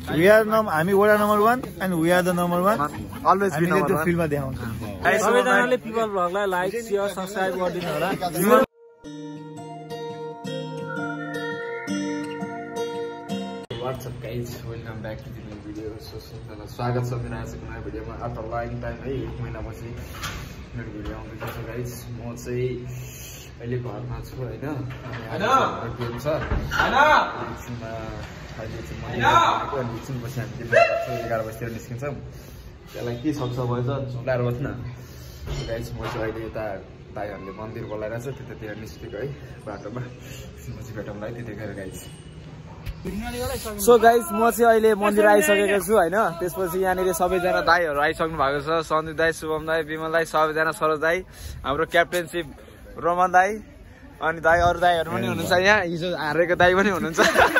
We are हामी वडा number 1 and we are the number 1. Always be number 1. त्यो फिल्ममा देखाउँछ। सबैजनाले पिपल भ्लगलाई लाइक, शेयर, सब्स्क्राइब गरिदिनु होला। What's up guys, welcome back to the new video. So स्वागत छ मेरो आजको नयाँ भिडियोमा। आफ्टर लङ टाइम है 1 महिनापछि मेरो भिडियो आउँदैछ गाइस। म चाहिँ अहिले घरमा छु हैन। अनि गेम छ हैन। एकछिनमा अहिले चाहिँ म एकछिन पछि हामी 11 बजेतिर निस्किन्छौँ। त्यसलाई के सक्छ भन्छ चुलाएर बस्न गाइस। म चाहिँ अहिले यता दाइहरूले मन्दिर बोलाइरहेछ त्यतातिर निस्केको है बाटोमा। पछि भेटौँला है त्यतिखेर गाइस। सो गाइस म चाहिँ अहिले मन्दिर आइसकेको छु हैन। त्यसपछि यहाँनिर सबैजना दाइहरू आइसक्नु भएको छ। सन्दीप दाइ, शुभम दाइ, विमल दाइ, सबैजना सरोज दाइ, हाम्रो क्याप्टेनसिप रोमन दाइ, अनि दाइ अरू दाइहरू पनि हुनुहुन्छ यहाँ। हिजो हारेको दाइ पनि हुनुहुन्छ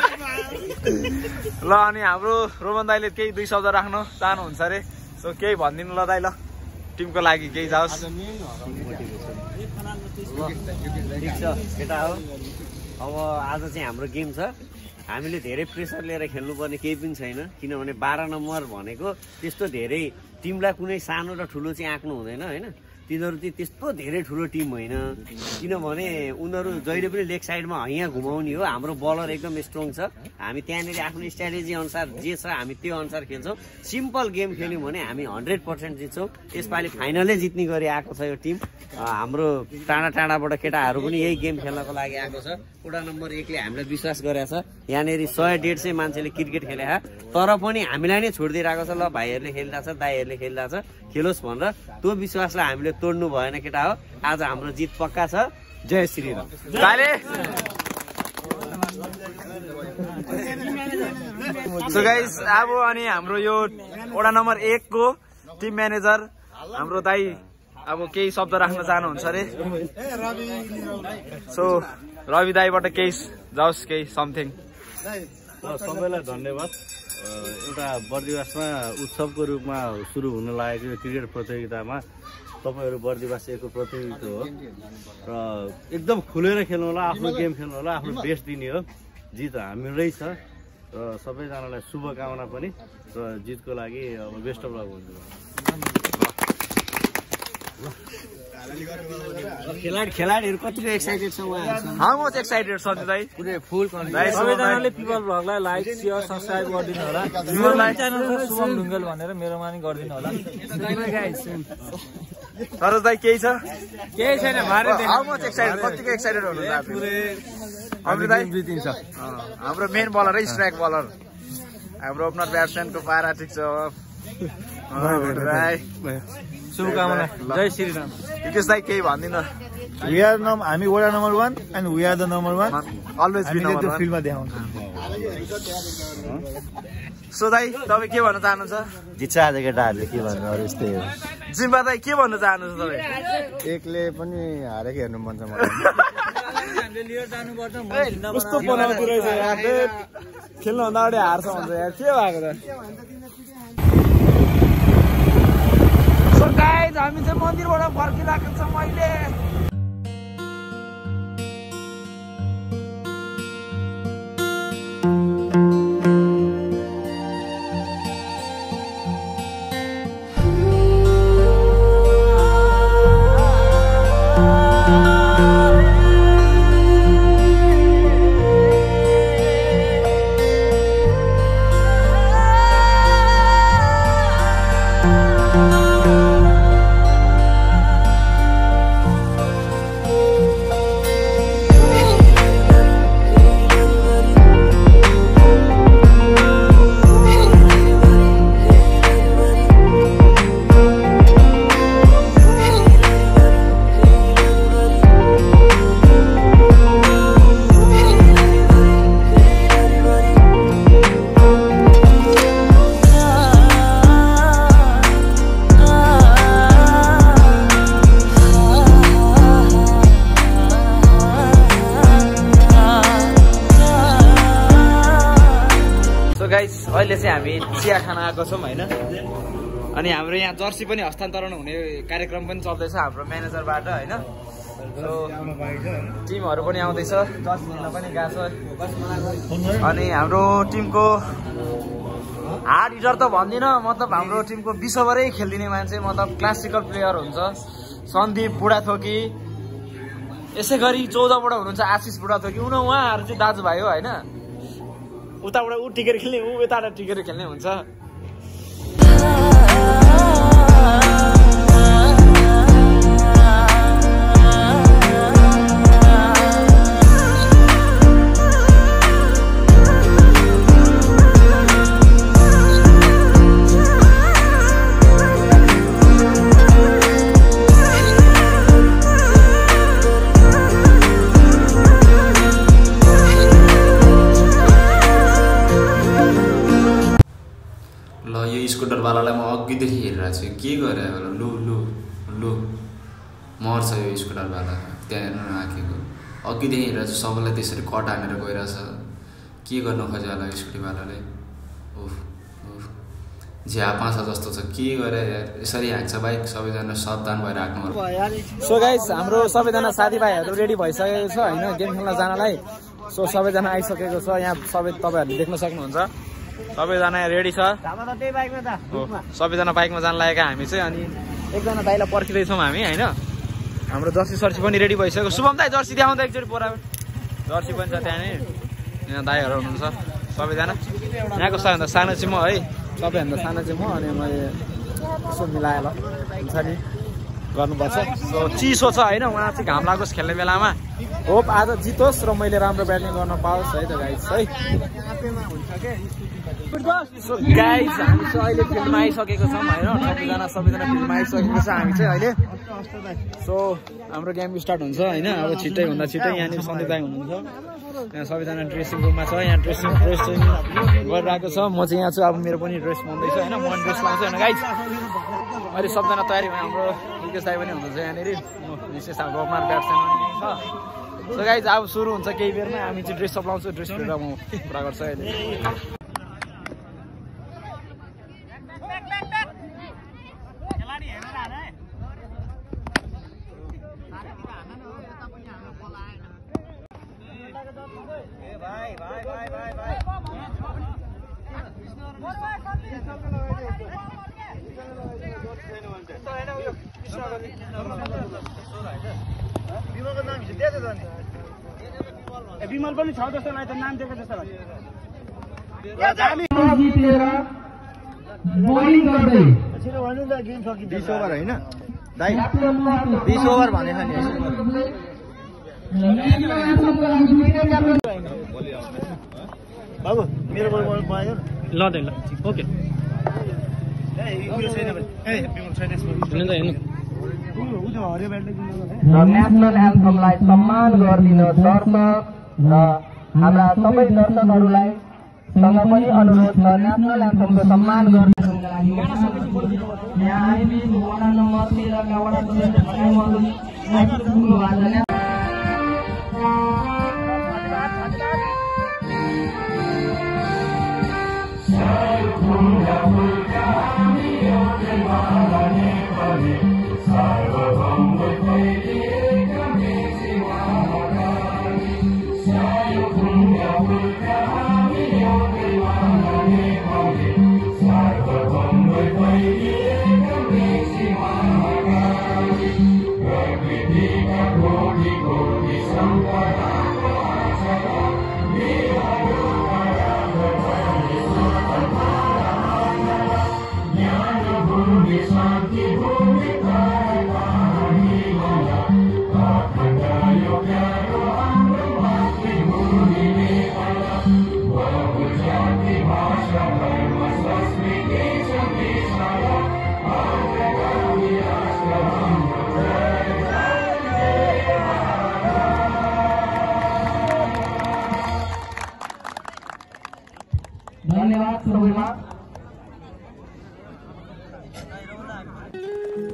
ल। अनि हाम्रो रोमन दाइले केही 2 शब्द राख्न चाहनुहुन्छ अरे। सो केही भनिदिनु ल दाइ, ल टिमको लागि केही जाओस्। ठिक छ केटा हो। अब आज चाहिँ हाम्रो गेम छ। हामीले धेरै प्रेसर लिएर खेल्नुपर्ने केही पनि छैन, किनभने 12 नम्बर भनेको त्यस्तो धेरै टिमलाई कुनै सानो र ठुलो चाहिँ आँक्नु हुँदैन हैन। तिनीहरू चाहिँ त्यस्तो धेरै ठुलो टिम होइन, किनभने उनीहरू जहिले पनि लेग साइडमा हैया घुमाउने हो। हाम्रो बलर एकदम स्ट्रङ छ। हामी त्यहाँनिर आफ्नो स्ट्राटेजी अनुसार जे छ हामी त्यो अनुसार खेल्छौँ। सिम्पल गेम खेल्यौँ भने हामी 100% जित्छौँ। यसपालि फाइनलै जित्ने गरी आएको छ यो टिम। हाम्रो टाढा टाढाबाट केटाहरू पनि यही गेम खेल्नको लागि आएको छ। वडा नम्बर 1 ले हामीलाई विश्वास गरेछ। यहाँनिर 100-150 मान्छेले क्रिकेट खेले तर पनि हामीलाई नै छोडिदिइरहेको छ। ल भाइहरूले खेलिरहेछ, दाइहरूले खेलिरहेछ, खेलोस् भनेर त्यो विश्वासलाई हामीले तोड्नु भएन केटा हो। आज हाम्रो जित पक्का छ। जय श्री राम। सो गाइस अब अनि हाम्रो यो वडा नम्बर 1 को टिम म्यानेजर हाम्रो दाइ अब केही शब्द राख्न चाहनुहुन्छ अरे। सो रवि दाइबाट केही जाओस्, केही समथिङ। सबैलाई धन्यवाद। एउटा बर्दिवासमा उत्सवको रूपमा सुरु हुन लागेको यो क्रिकेट प्रतियोगितामा तपाईहरु बर्दिवास 1 को प्रतियोगिता हो र एकदम खुलेर खेल्नु होला, आफ्नो गेम खेल्नु होला, आफ्नो बेस्ट दिने हो। जित हामीरै छ र सबैजनालाई शुभकामना पनि र जितको लागि अब बेस्ट अफ लक हुन्छ। खेलाडीहरु कतिको एक्साइटेड छ उहाँहरु? हाउ मच एक्साइटेड छ दाइ? पुरै फुल कन्फिडेन्स। सबैजनाले पिपल भ्लगलाई लाइक, शेयर, सब्स्क्राइब गरिदिनु होला। मेरो च्यानल छ शुभम ढुङ्गेल भनेर मेरोमा नि गरिदिनु होला। सरोज दाइ केही छ? केही छैन भारत। How much excited? कतिको एक्साइटेड हुनुहुन्छ आप? हाम्रो दाइ जितिन्छ। हाम्रो मेन बलर है, स्ट्राइक बलर। हाम्रो ओपनर ब्याट्सम्यानको पारा ठिक छ। शुभकामना। जय श्री राम। विकेश दाइ केही भन्दिनु? हामी वडा number 1 and we are the number 1. Always be number 1. त्यो फिल्ममा देखाउँछ। सो दाइ तपाईँ के भन्न चाहनुहुन्छ? जित्छ आज केटाहरूले, के भन्नु अरू यस्तै हो। जिम्बा दाइ के भन्न चाहनुहुन्छ तपाईँ? एकले पनि हारेको हेर्नु मन छ मलाई। कस्तो बनाउँदो रहेछ यार, खेल्नुभन्दा अगाडि हार्छ भन्छ यार, के भएको त? सो गाइज हामी चाहिँ मन्दिरबाट फर्किरहेको छौँ अहिले। अहिले चाहिँ हामी चिया खान आएको छौँ हैन। अनि हाम्रो यहाँ जर्सी पनि हस्तान्तरण हुने कार्यक्रम पनि चल्दैछ हाम्रो म्यानेजरबाट हैन। टिमहरु पनि आउँदैछ, जर्सी लिन पनि गएको छ। अनि हाम्रो टिमको हार्ड हिटर त भन्दिनँ, मतलब हाम्रो टिमको 20 ओभरै खेलिदिने मान्छे, मतलब क्लासिकल प्लेयर हुन्छ सन्दीप बुढाथोकी। यसै गरी 14बाट हुनुहुन्छ आशिष बुढाथोकी। उहाँहरू चाहिँ दाजुभाइ हो होइन, उताबाट ऊ टिकेर खेल्ने, ऊ यताबाट टिकेर खेल्ने हुन्छ। स्कुटरवालालाई म अघिदेखि हेरिरहेको छु, के गरे होला। लु लु लु मर्छ यो स्कुटरवाला, त्यहाँ हेर्नु नआखेको। अघिदेखि हेरिरहेको छु, सबैलाई त्यसरी कट हानेर गइरहेछ। के गर्नु खोज्यो होला स्कुटीवालाले। उफ उफ झ्यापा छ जस्तो छ, के गरे यार, यसरी हाँक्छ बाइक। सबैजना सावधान भएर हाँक्नु। सो गाइस, हाम्रो सबैजना साथीभाइहरू रेडी भइसकेको छ होइन गेम खेल्न जानलाई। सो सबैजना आइसकेको छ यहाँ, सबै तपाईँहरूले देख्न सक्नुहुन्छ। सबैजना रेडी छ, सबैजना बाइकमा जान लागेका हामी चाहिँ। अनि एकजना दाइलाई पर्खिँदैछौँ हामी होइन। हाम्रो जर्सी सर्सी पनि रेडी भइसक्यो। शुभम दाइ जर्सी देखाउँदा एकचोटि पोरा, जर्सी पनि छ त्यहाँ नि। यहाँ दाइहरू हुनुहुन्छ सबैजना। यहाँको सबैभन्दा सानो चाहिँ म है, सबैभन्दा सानो चाहिँ म। अनि मैले यसो मिलाएर हुन्छ नि गर्नुपर्छ। सो चिसो छ होइन, उहाँ चाहिँ घाम लागोस् खेल्ने बेलामा। होप आज जितोस् र मैले राम्रो ब्याटिङ गर्न पाओस् है त गाइस है। सो गाइस, हामी चाहिँ अहिले फिल्डमा आइसकेको छौँ होइन। सबैजना फिल्डमा आइसकेको छ हामी चाहिँ अहिले। सो हाम्रो गेम स्टार्ट हुन्छ होइन। अब छिट्टै भन्दा छिट्टै यहाँनिर सन्दीप दाइ हुनुहुन्छ। यहाँ सबैजना ड्रेसिङ रुममा छ, यहाँ ड्रेसिङ गरिरहेको छ। म चाहिँ यहाँ छु, अब मेरो पनि ड्रेस बन्दैछ होइन। म ड्रेस लाउँछु होइन गाइस। अहिले सबजना तयारी भयो। हाम्रो विकेश दाइ पनि हुनुहुन्छ यहाँनिर, विशेष अब गफमार ब्याट्सम्यान पनि छ। सो गाइस, अब सुरु हुन्छ केही बेरमा। हामी चाहिँ ड्रेस अप लाउँछु, ड्रेस फेरेर म पुरा गर्छु अहिले। विमल पनि छ जस्तो लाग्छ, नाम दिएको जस्तो लाग्छ। बोलिङ गर्दै 20 ओभर होइन दाइ, 20 ओभर भनेछ नि। बाबु मेरो बल पायो ल ल ओके। नेसनल एन्थमलाई सम्मान गरिदिन दर्शक र हाम्रा सबै दर्शकहरूलाई सँग पनि अनुरोध छ, नेसनल एन्थमको सम्मान गर्नको लागि यहाँ आइबी वडा नम्बर 13 का वडा सदस्य धन्यवाद सबैमा।